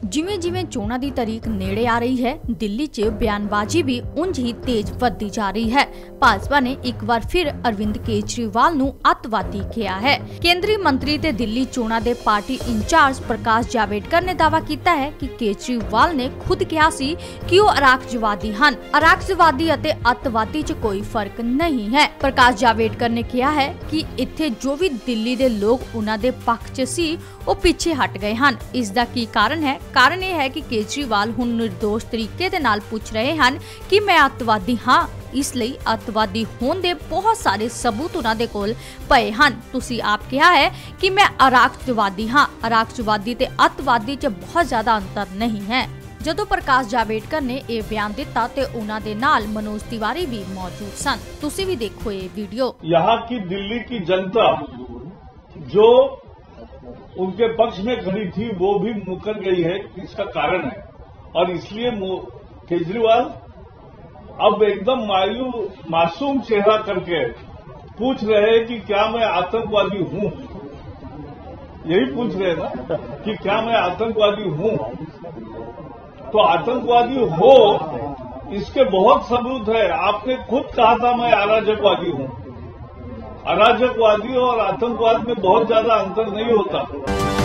ਜਿਵੇਂ ਜਿਵੇਂ ਚੋਣਾਂ ਦੀ ਤਾਰੀਖ ਨੇੜੇ ਆ ਰਹੀ ਹੈ, ਦਿੱਲੀ 'ਚ ਬਿਆਨਬਾਜ਼ੀ ਵੀ ਉਂਝ ਹੀ ਤੇਜ਼ ਵੱਧਦੀ ਜਾ ਰਹੀ ਹੈ। ਭਾਜਪਾ ਨੇ ਇੱਕ ਵਾਰ ਫਿਰ ਅਰਵਿੰਦ ਕੇਜਰੀਵਾਲ ਨੂੰ ਅੱਤਵਾਦੀ ਕਿਹਾ ਹੈ। ਕੇਂਦਰੀ ਮੰਤਰੀ ਤੇ ਦਿੱਲੀ ਚੋਣਾਂ ਦੇ ਪਾਰਟੀ ਇੰਚਾਰਜ ਪ੍ਰਕਾਸ਼ ਜਾਵੜੇਕਰ ਨੇ ਦਾਅਵਾ ਕੀਤਾ ਹੈ ਕਿ ਕੇਜਰੀਵਾਲ ਨੇ ਖੁਦ ਕਿਹਾ ਸੀ ਕਿ ਉਹ ਅਰਾਕਜਵਾਦੀ ਹਨ। ਅਰਾਕਜਵਾਦੀ ਅਤੇ ਅੱਤਵਾਦੀ 'ਚ ਕੋਈ ਫਰਕ ਨਹੀਂ ਹੈ। ਪ੍ਰਕਾਸ਼ ਜਾਵੜੇਕਰ ਨੇ ਕਿਹਾ ਹੈ ਕਿ ਇੱਥੇ ਜੋ ਵੀ ਦਿੱਲੀ ਦੇ ਲੋਕ ਉਹਨਾਂ ਦੇ ਪੱਖ 'ਚ ਸੀ, ਉਹ ਪਿੱਛੇ ਹਟ ਗਏ ਹਨ। ਇਸ ਦਾ ਕੀ ਕਾਰਨ ਹੈ? ਕਾਰਨ ਇਹ ਹੈ ਕਿ ਕੇਜਰੀਵਾਲ ਹੁਣ ਨਿਰਦੋਸ਼ ਤਰੀਕੇ ਦੇ ਨਾਲ ਪੁੱਛ ਰਹੇ ਹਨ ਕਿ ਮੈਂ ਅੱਤਵਾਦੀ ਹਾਂ। ਇਸ ਲਈ ਅੱਤਵਾਦੀ ਹੋਣ ਦੇ ਬਹੁਤ ਸਾਰੇ ਸਬੂਤ ਉਹਨਾਂ ਦੇ ਕੋਲ ਪਏ ਹਨ। ਤੁਸੀਂ ਆਪ ਕਿਹਾ ਹੈ ਕਿ ਮੈਂ ਅਰਾਕਜਵਾਦੀ ਹਾਂ। ਅਰਾਕਜਵਾਦੀ ਤੇ ਅੱਤਵਾਦੀ 'ਚ ਬਹੁਤ ਜ਼ਿਆਦਾ ਅੰਤਰ ਨਹੀਂ ਹੈ। ਜਦੋਂ ਪ੍ਰਕਾਸ਼ ਜਾਵੜੇਕਰ ਨੇ ਇਹ ਬਿਆਨ ਦਿੱਤਾ ਤੇ ਉਹਨਾਂ ਦੇ ਨਾਲ ਮਨੋਜ ਤਿਵਾਰੀ ਵੀ ਮੌਜੂਦ ਸਨ। ਤੁਸੀਂ ਵੀ ਦੇਖੋ ਇਹ ਵੀਡੀਓ। यहाँ की दिल्ली की जनता जो उनके पक्ष में खड़ी थी वो भी मुकर गई है। इसका कारण है और इसलिए केजरीवाल अब एकदम मासूम चेहरा करके पूछ रहे हैं कि क्या मैं आतंकवादी हूं। यही पूछ रहे हैं ना कि क्या मैं आतंकवादी हूं। तो आतंकवादी हो इसके बहुत सबूत है। आपने खुद कहा था मैं अराजकवादी हूं। अराजकवादी और आतंकवाद में बहुत ज्यादा अंतर नहीं होता।